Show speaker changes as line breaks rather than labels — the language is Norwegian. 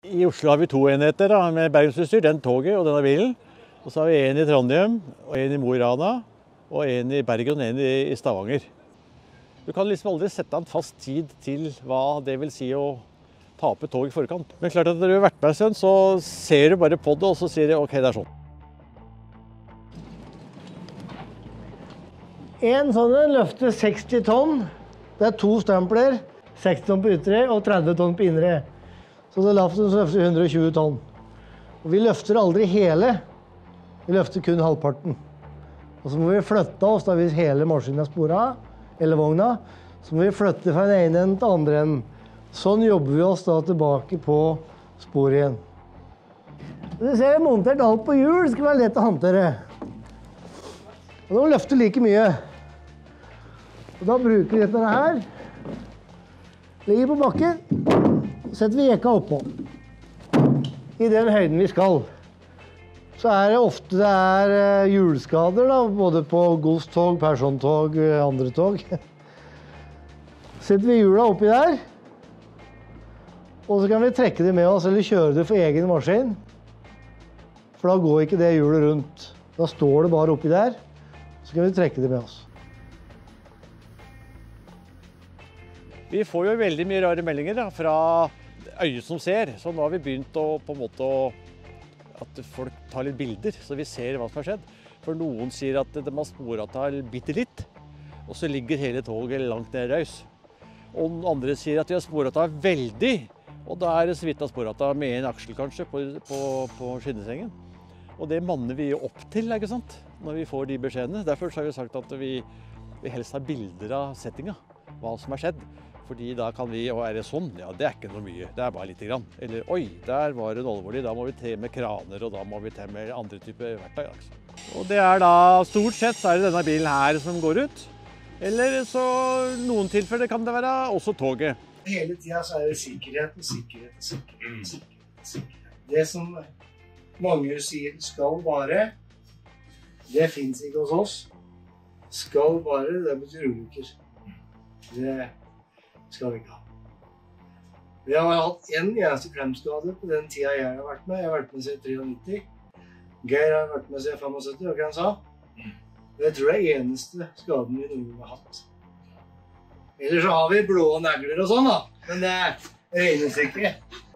I Oslo har vi 2 enheter da, med bergensutstyr, den toget og denne bilen. Og så har vi en i Trondheim, og en i Mo i Rana, og en i Bergen og en i Stavanger. Du kan liksom aldri sette en fast tid til hva det vil si å ta opp et tog i forkant. Men klart at når du har vært med en stund, så ser du bare på det, og så sier du ok, det er sånn.
En sånn løfter 60 tonn. Det er 2 stempler, 60 tonn på ytre og 30 tonn på indre. Så det løfter 120 tonn. Og vi løfter aldri hele. Vi løfter kun halvparten. Og så må vi flytte oss da hvis hele maskinen er sporet, eller vogna. Så må vi flytte fra den ene enden til andre enden. Sånn jobber vi oss da tilbake på sporet igjen. Du ser jeg har montert alt på hjul, det skal være lett å håndtere. Og da må vi løfte like mye. Og da bruker vi dette her. Ligger på bakken. Så setter vi jekka oppå. I den høyden vi skal. Så er det ofte det er hjulskader da, både på godstog, persontog, andre tog. Setter vi hjula oppi der. Og så kan vi trekke det med oss, eller kjøre det for egen maskin. For da går ikke det hjulet rundt. Da står det bare oppi der. Så kan vi trekke det med oss.
Vi får jo veldig mye rare meldinger da, fra øyet som ser. Så nå har vi begynt å på en måte at folk tar litt bilder, så vi ser hva som har skjedd. For noen sier at de har sporet av bitte litt, og så ligger hele toget langt ned i røys. Og andre sier at de har sporet av veldig, og da er det så vidt av sporet av med en aksel kanskje på skinnesengen. Og det manner vi jo opp til, ikke sant, når vi får de beskjedene. Derfor har vi sagt at vi helst har bilder av settinga, hva som har skjedd. Fordi da kan vi, og er det sånn? Ja, det er ikke noe mye, det er bare lite grann. Eller, oi, der var det alvorlig, da må vi til med kraner, og da må vi til med andre typer verktøy. Altså. Og det er da, stort sett, så er det denne bilen her som går ut. Eller så, noen tilfeller kan det være også toget.
Hele tiden så er det sikkerhet. Det som mange sier skal bare, det finnes ikke hos oss. Skal bare, det betyr ulykker. Det skal vi ikke ha. Vi har hatt en eneste klemskade på den tida jeg har vært med. Jeg har vært med siden 93. Geir har vært med siden 75, hva han sa. Det tror jeg er eneste skaden vi noen har hatt. Ellers så har vi blå negler og sånn da, men det regnes ikke.